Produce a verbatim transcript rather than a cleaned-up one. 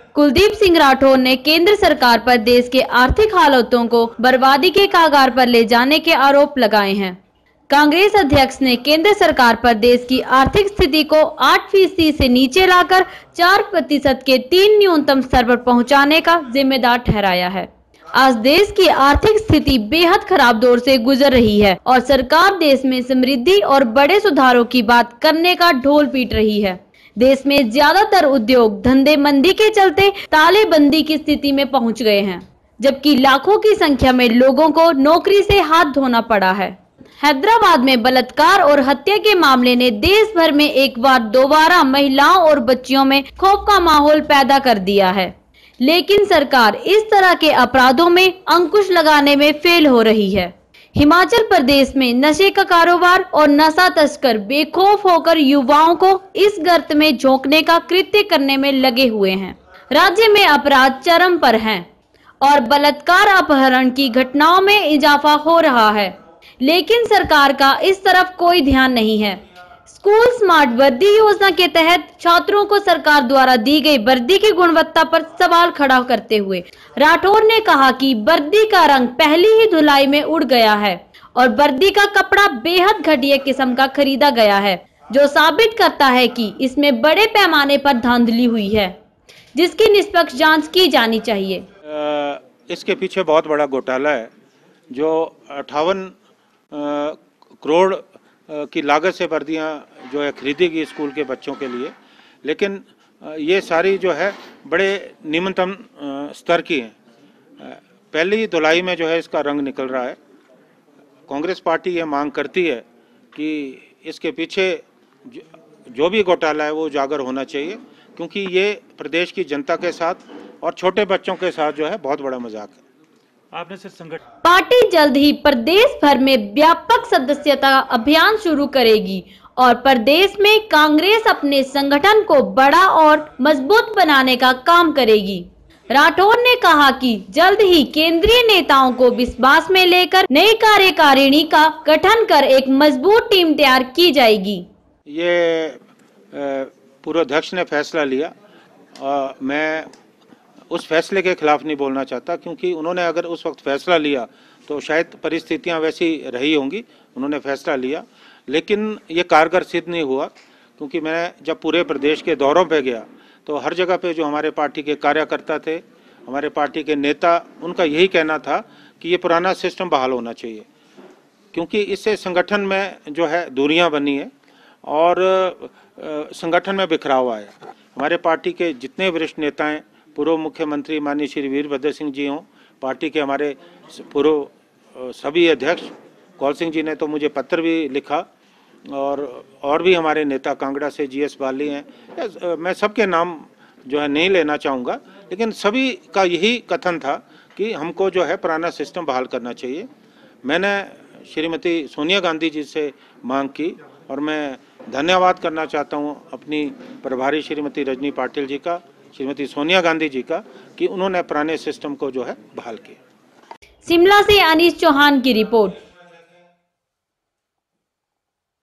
कुलदीप सिंह राठौर ने केंद्र सरकार पर देश के आर्थिक हालातों को बर्बादी के कगार पर ले जाने के आरोप लगाए हैं। कांग्रेस अध्यक्ष ने केंद्र सरकार पर देश की आर्थिक स्थिति को आठ फीसदी से नीचे लाकर चार प्रतिशत के तीन न्यूनतम स्तर पर पहुंचाने का जिम्मेदार ठहराया है। आज देश की आर्थिक स्थिति बेहद खराब दौर से गुजर रही है और सरकार देश में समृद्धि और बड़े सुधारों की बात करने का ढोल पीट रही है। देश में ज्यादातर उद्योग धंधे मंदी के चलते तालेबंदी की स्थिति में पहुंच गए हैं, जबकि लाखों की संख्या में लोगों को नौकरी से हाथ धोना पड़ा है। हैदराबाद में बलात्कार और हत्या के मामले ने देश भर में एक बार दोबारा महिलाओं और बच्चियों में खौफ का माहौल पैदा कर दिया है, लेकिन सरकार इस तरह के अपराधों में अंकुश लगाने में फेल हो रही है। हिमाचल प्रदेश में नशे का कारोबार और नशा तस्कर बेखौफ होकर युवाओं को इस गर्त में झोंकने का कृत्य करने में लगे हुए हैं। राज्य में अपराध चरम पर हैं और बलात्कार अपहरण की घटनाओं में इजाफा हो रहा है, लेकिन सरकार का इस तरफ कोई ध्यान नहीं है। स्कूल स्मार्ट वर्दी योजना के तहत छात्रों को सरकार द्वारा दी गई वर्दी की गुणवत्ता पर सवाल खड़ा करते हुए राठौर ने कहा कि वर्दी का रंग पहली ही धुलाई में उड़ गया है और वर्दी का कपड़ा बेहद घटिया किस्म का खरीदा गया है, जो साबित करता है कि इसमें बड़े पैमाने पर धांधली हुई है, जिसकी निष्पक्ष जांच की जानी चाहिए। इसके पीछे बहुत बड़ा घोटाला है, जो अट्ठावन करोड़ की लागत से वर्दियां जो है खरीदी गई स्कूल के बच्चों के लिए, लेकिन ये सारी जो है बड़े निम्नतम स्तर की हैं। पहली धुलाई में जो है इसका रंग निकल रहा है। कांग्रेस पार्टी ये मांग करती है कि इसके पीछे जो भी घोटाला है वो उजागर होना चाहिए, क्योंकि ये प्रदेश की जनता के साथ और छोटे बच्चों के साथ जो है बहुत बड़ा मजाक है। आपने सिर्फ संगठन पार्टी जल्द ही प्रदेश भर में व्यापक सदस्यता अभियान शुरू करेगी और प्रदेश में कांग्रेस अपने संगठन को बड़ा और मजबूत बनाने का काम करेगी। राठौर ने कहा कि जल्द ही केंद्रीय नेताओं को विश्वास में लेकर नई कार्यकारिणी का गठन कर एक मजबूत टीम तैयार की जाएगी। ये पूर्व अध्यक्ष ने फैसला लिया और मैं उस फैसले के खिलाफ नहीं बोलना चाहता, क्योंकि उन्होंने अगर उस वक्त फैसला लिया तो शायद परिस्थितियां वैसी रही होंगी। उन्होंने फैसला लिया, लेकिन ये कारगर सिद्ध नहीं हुआ, क्योंकि मैं जब पूरे प्रदेश के दौरों पे गया तो हर जगह पे जो हमारे पार्टी के कार्यकर्ता थे, हमारे पार्टी के नेता, उनका यही कहना था कि ये पुराना सिस्टम बहाल होना चाहिए, क्योंकि इससे संगठन में जो है दूरियाँ बनी है और संगठन में बिखराव आया। हमारे पार्टी के जितने वरिष्ठ नेता हैं, पूर्व मुख्यमंत्री माननीय श्री वीरभद्र सिंह जी हों, पार्टी के हमारे पूर्व सभी अध्यक्ष कौल सिंह जी ने तो मुझे पत्र भी लिखा, और और भी हमारे नेता कांगड़ा से जी एस बाली हैं। मैं सबके नाम जो है नहीं लेना चाहूँगा, लेकिन सभी का यही कथन था कि हमको जो है पुराना सिस्टम बहाल करना चाहिए। मैंने श्रीमती सोनिया गांधी जी से मांग की और मैं धन्यवाद करना चाहता हूँ अपनी प्रभारी श्रीमती रजनी पाटिल जी का, श्रीमती सोनिया गांधी जी का, कि उन्होंने पुराने सिस्टम को जो है बहाल किया। शिमला से अनीश चौहान की रिपोर्ट।